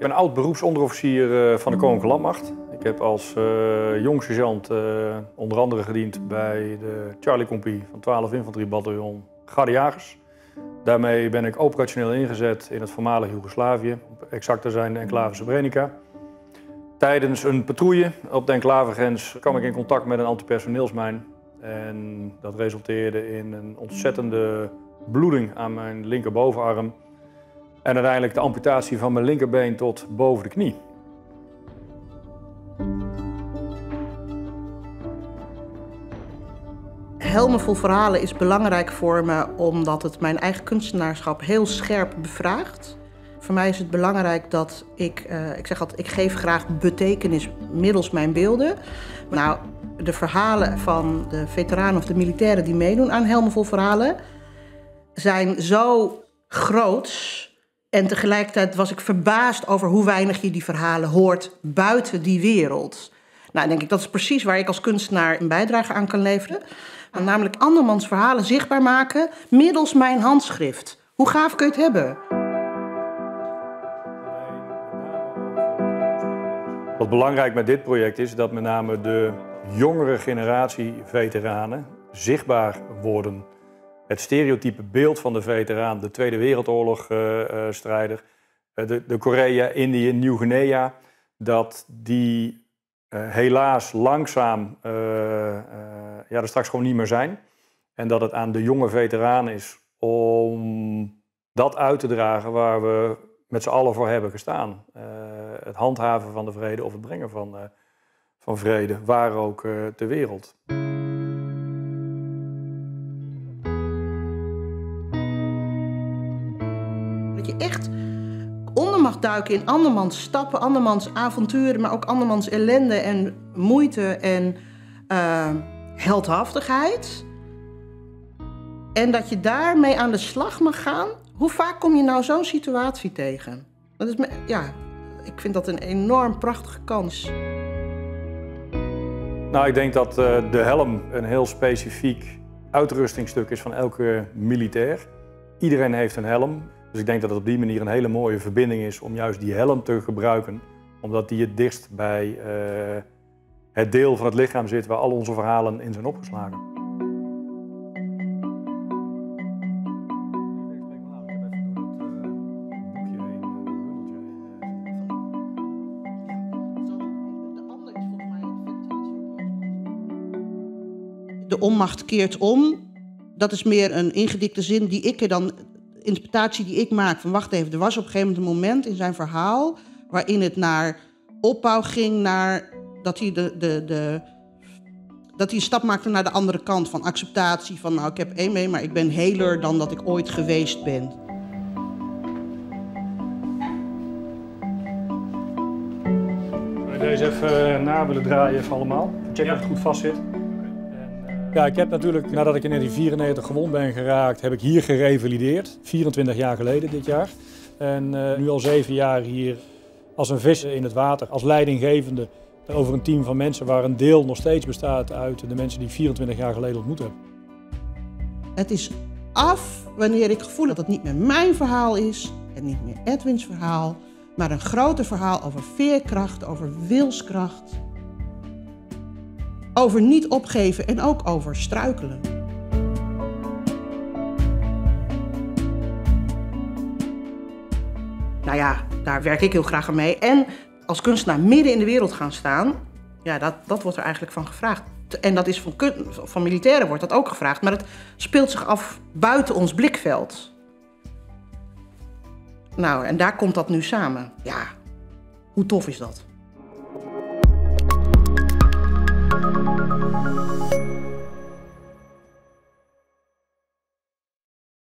ben oud beroepsonderofficier van de Koninklijke Landmacht. Ik heb als jong sergeant onder andere gediend bij de Charlie Compagnie van 12 Infanteriebataljon Gardejagers. Daarmee ben ik operationeel ingezet in het voormalig Joegoslavië, exact te zijn de enclave Srebrenica. Tijdens een patrouille op de enclavegrens kwam ik in contact met een antipersoneelsmijn. En dat resulteerde in een ontzettende bloeding aan mijn linkerbovenarm. En uiteindelijk de amputatie van mijn linkerbeen tot boven de knie. Helmen vol verhalen is belangrijk voor me omdat het mijn eigen kunstenaarschap heel scherp bevraagt. Voor mij is het belangrijk dat ik zeg altijd, ik geef graag betekenis middels mijn beelden. Nou, de verhalen van de veteranen of de militairen die meedoen aan Helmen vol verhalen zijn zo groots. En tegelijkertijd was ik verbaasd over hoe weinig je die verhalen hoort buiten die wereld. Nou, denk ik, dat is precies waar ik als kunstenaar een bijdrage aan kan leveren. Namelijk andermans verhalen zichtbaar maken middels mijn handschrift. Hoe gaaf kun je het hebben? Wat belangrijk met dit project is dat met name de jongere generatie veteranen zichtbaar worden. Het stereotype beeld van de veteraan, de Tweede Wereldoorlog strijder, de Korea, Indië, Nieuw-Guinea, dat die helaas langzaam er straks gewoon niet meer zijn. En dat het aan de jonge veteranen is om dat uit te dragen waar we met z'n allen voor hebben gestaan. Het handhaven van de vrede of het brengen van vrede, waar ook ter wereld. Dat je echt onder mag duiken in andermans stappen, andermans avonturen, maar ook andermans ellende en moeite en heldhaftigheid. En dat je daarmee aan de slag mag gaan. Hoe vaak kom je nou zo'n situatie tegen? Dat is ik vind dat een enorm prachtige kans. Nou, ik denk dat de helm een heel specifiek uitrustingstuk is van elke militair. Iedereen heeft een helm. Dus ik denk dat het op die manier een hele mooie verbinding is om juist die helm te gebruiken. Omdat die het dichtst bij het deel van het lichaam zit waar al onze verhalen in zijn opgeslagen. De onmacht keert om. Dat is meer een ingedikte zin die ik er dan... interpretatie die ik maak van wacht even, er was op een gegeven moment een moment in zijn verhaal waarin het naar opbouw ging, naar dat hij dat hij een stap maakte naar de andere kant van acceptatie van nou ik heb één mee, maar ik ben heler dan dat ik ooit geweest ben. Zou je deze even na willen draaien even allemaal? Check of het goed vast zit. Ja, ik heb natuurlijk, nadat ik in 1994 gewond ben geraakt, heb ik hier gerevalideerd. 24 jaar geleden dit jaar. En nu al 7 jaar hier als een vis in het water, als leidinggevende over een team van mensen waar een deel nog steeds bestaat uit de mensen die ik 24 jaar geleden ontmoet heb. Het is af wanneer ik gevoel dat het niet meer mijn verhaal is en niet meer Edwins verhaal, maar een groter verhaal over veerkracht, over wilskracht. Over niet opgeven en ook over struikelen. Nou ja, daar werk ik heel graag aan mee. En als kunstenaar midden in de wereld gaan staan, ja, dat wordt er eigenlijk van gevraagd. En dat is van militairen wordt dat ook gevraagd, maar het speelt zich af buiten ons blikveld. Nou, en daar komt dat nu samen. Ja, hoe tof is dat?